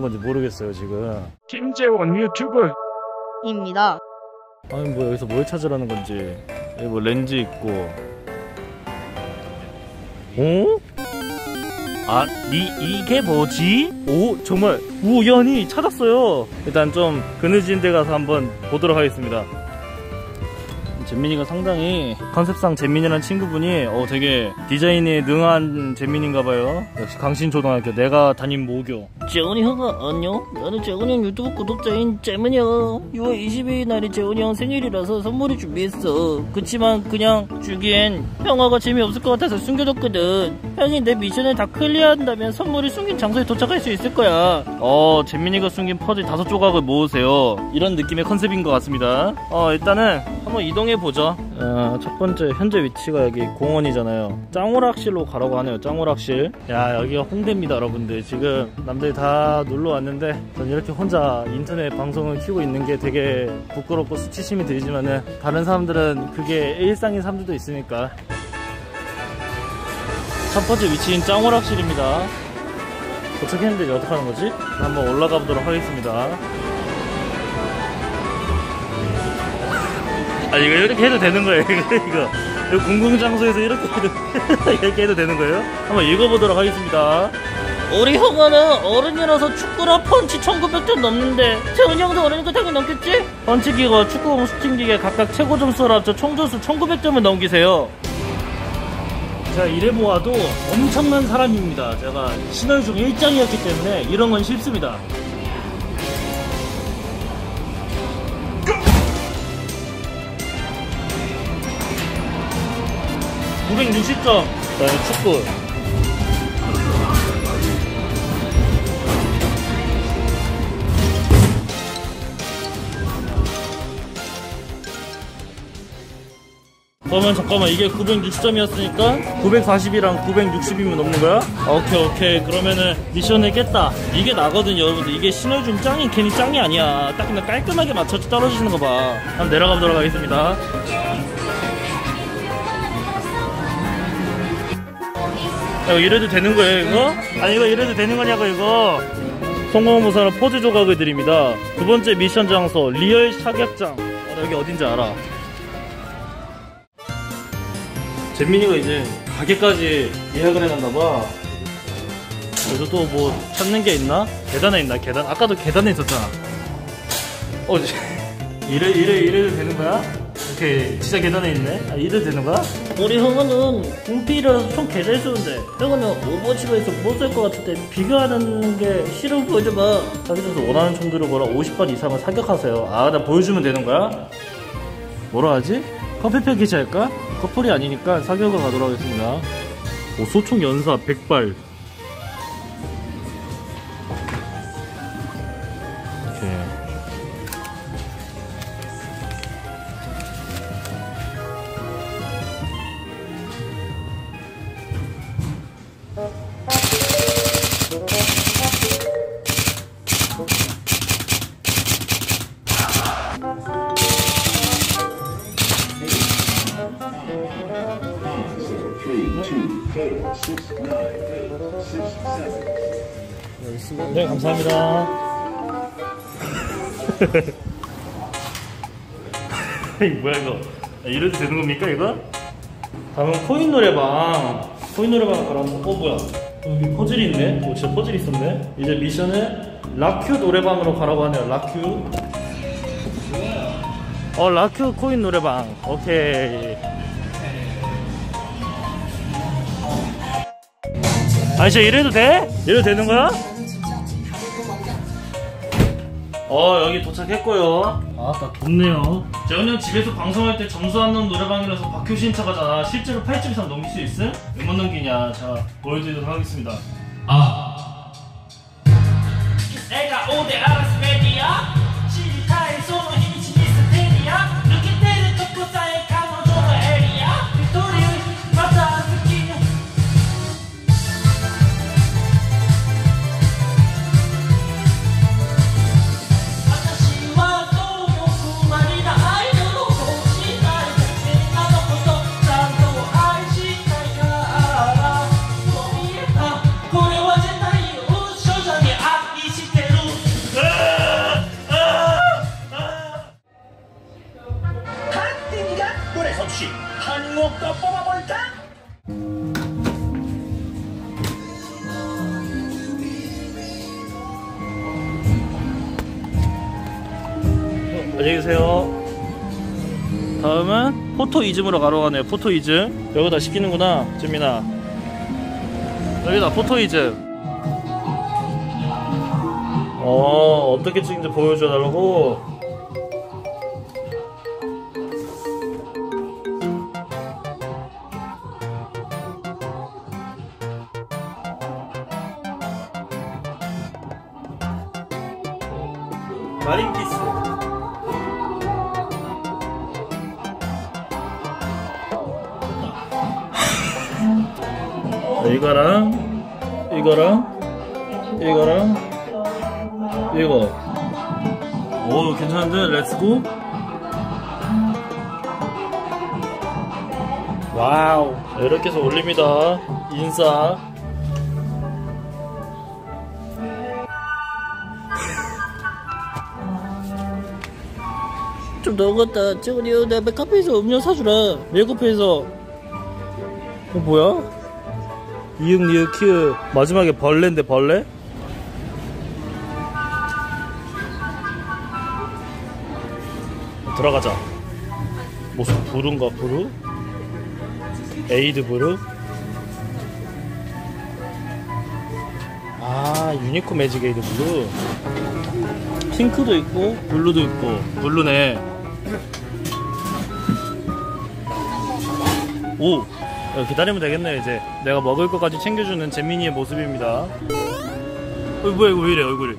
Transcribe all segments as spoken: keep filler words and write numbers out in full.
건지 모르겠어요 지금. 김재원 유튜브 입니다. 아니 뭐 여기서 뭘 찾으라는 건지. 여기 뭐 렌즈 있고. 어? 아, 이, 이게 뭐지? 오, 정말 우연히 찾았어요. 일단 좀 그늘진 데 가서 한번 보도록 하겠습니다. 잼민이가 상당히 컨셉상 잼민이라는 친구분이 어 되게 디자인에 능한 잼민인가봐요. 역시 강신초등학교 내가 담임 모교. 재훈이 형아 안녕. 나는 재훈이 형 유튜브 구독자인 잼민이야. 유월 이십이일 날이 재훈이 형 생일이라서 선물을 준비했어. 그치만 그냥 주기엔 형아가 재미없을 것 같아서 숨겨뒀거든. 형이 내 미션을 다 클리어한다면 선물이 숨긴 장소에 도착할 수 있을 거야. 어 잼민이가 숨긴 퍼즐 다섯 조각을 모으세요. 이런 느낌의 컨셉인 것 같습니다. 어 일단은 한번 이동해 보죠. 어, 첫 번째 현재 위치가 여기 공원이잖아요. 짱오락실로 가라고 하네요. 짱오락실. 야 여기가 홍대입니다 여러분들. 지금 남들이 다 놀러 왔는데 전 이렇게 혼자 인터넷 방송을 키우고 있는 게 되게 부끄럽고 수치심이 들지만은 다른 사람들은 그게 일상인 사람들도 있으니까. 첫 번째 위치인 짱오락실입니다. 도착했는데 이제 어떡하는 거지? 한번 올라가 보도록 하겠습니다. 아 이거 이렇게 해도 되는 거예요? 이거 이거, 이거 공공장소에서 이렇게 해도 이렇게 해도 되는 거예요? 한번 읽어보도록 하겠습니다. 우리 형아는 어른이라서 축구랑 펀치 천구백 점 넘는데 재훈이 형도 어른이니까 당연히 넘겠지? 펀치기가 축구공 슈팅기계 각각 최고 점수를 합쳐 총점수 천구백 점을 넘기세요. 제가 이래 보아도 엄청난 사람입니다. 제가 신월 중 일 장이었기 때문에 이런 건 쉽습니다. 구백육십 점. 그다음에 축구. 그러면 잠깐만 이게 구백육십 점이었으니까 구백사십이랑 구백육십이면 넘는 거야? 오케이 오케이. 그러면은 미션을 깼다. 이게 나거든요 여러분들. 이게 신호준 짱이 괜히 짱이 아니야. 딱 그냥 깔끔하게 맞춰서 떨어지시는 거 봐. 한번 내려가 보도록 하겠습니다. 야, 이래도 되는 거예요 이거? 아니 이거 이래도 되는 거냐고 이거. 성공무사는 포즈 조각을 드립니다. 두 번째 미션 장소 리얼 사격장. 어, 여기 어딘지 알아. 잼민이가 이제 가게까지 예약을 해놨나봐. 여기서 또 뭐 찾는 게 있나? 계단에 있나? 계단? 아까도 계단에 있었잖아. 어 이래 이래 이래도 되는 거야? 오케이 진짜 계단에 있네. 아 이래도 되는 거야? 우리 형아는 군필이라서 총 개 잘 쏘는데 형아는 오버워치에서 못 쏠 것 같을 때 비교하는 게 실험 보여줘봐. 사기쳐서 원하는 총 들어보라. 오십 발 이상은 사격하세요. 아 나 보여주면 되는 거야? 뭐라 하지? 커피 패키지 할까? 커플이 아니니까 사격을 가도록 하겠습니다. 오, 소총 연사 백 발. 오케이. 네 감사합니다. 이 뭐야 이거. 이래도 되는 겁니까 이거? 다음은 코인 노래방. 코인 노래방 가라. 어 뭐야 여기 퍼즐이 있네. 어 진짜 퍼즐이 있었네. 이제 미션은 라큐 노래방으로 가라고 하네요. 라큐. 어 라큐 코인 노래방. 오케이. 아니 진짜 이래도 돼? 이래도 되는 거야? 어 여기 도착했고요. 아따 좋네요. 재훈이 형 집에서 방송할 때 점수 안 넣은 노래방이라서 박효신 차가잖아. 실제로 팔 점 이상 넘길 수 있음? 왜 못 넘기냐. 자 보여드리도록 하겠습니다. 아 내가 오대 알아스 메디야 시리타의 소노 히미치 미스테리야 느낀 토코 사이 카노조가 에리야 빅토리를 맞아 느끼는 아타시와 소요쿠 말이다 아이도로 고시나이 세나 노코토 짠도 아이시타이가 소미에타 고레와 젠타이 우쇼장이 아 이시테로 안녕히 계세요. 다음은 포토이즘으로 가러 가네요. 포토이즘. 여기다 시키는구나, 재민아. 여기다 포토이즘. 어, 어떻게 찍는지 보여줘 달라고. 마린피스. 이거랑 이거랑 이거랑 이거. 오, 괜찮은데? 렛츠고. 와우. 이렇게 해서 올립니다. 인싸. 좀 너무했다. 재훈이 형, 내 카페에서 음료 사주라. 메이커피에서. 어, 뭐야? 이응 니은 키읔. 마지막에 벌레인데 벌레? 들어가자. 무슨 부른가 부르? 에이드 부르? 아, 유니코 매직 에이드 블루. 핑크도 있고 블루도 있고. 블루네. 오! 기다리면 되겠네. 이제 내가 먹을 것까지 챙겨주는 재민이의 모습입니다. 어, 뭐야 이거 왜 이래 얼굴이.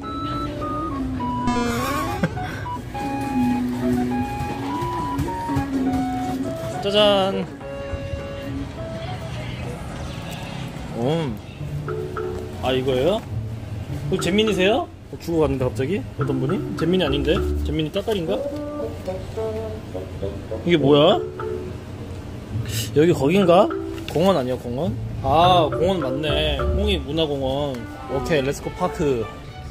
짜잔. 음. 아, 이거예요? 이거 재민이세요? 주고 갔는데 갑자기? 어떤 분이? 재민이 아닌데? 재민이 따딸인가? 이게 뭐야? 여기 거긴가? 공원 아니야 공원? 아, 공원 맞네. 홍익 문화공원. 오케이, 렛츠고 파크.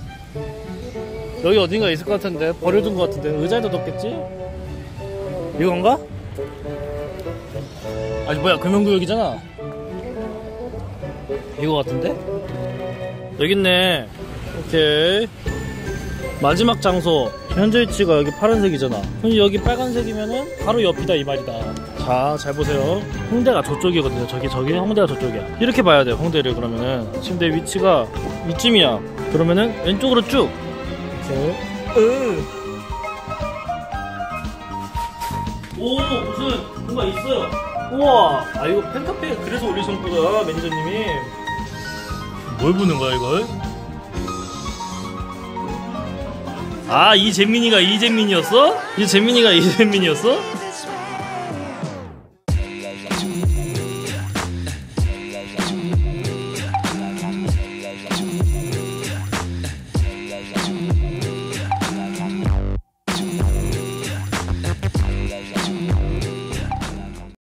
여기 어딘가 있을 것 같은데. 버려둔 것 같은데. 의자에도 뒀겠지? 이건가? 아니 뭐야, 금연구역이잖아. 이거 같은데? 여기 있네. 오케이. 마지막 장소. 현재 위치가 여기 파란색이잖아. 그럼 여기 빨간색이면은 바로 옆이다 이 말이다. 자, 잘 보세요. 홍대가 저쪽이거든요. 저기 저기 홍대가 저쪽이야. 이렇게 봐야 돼요, 홍대를. 그러면은 지금 내 위치가 이쯤이야. 그러면은 왼쪽으로 쭉. 오케이. 으. 오, 무슨 뭔가 있어요. 우와. 아, 이거 팬카페에 그래서 올리셨구나, 매니저님이. 뭘 보는 거야 이걸? 아, 이 재민이가 이 재민이었어? 이 재민이가 이 재민이었어?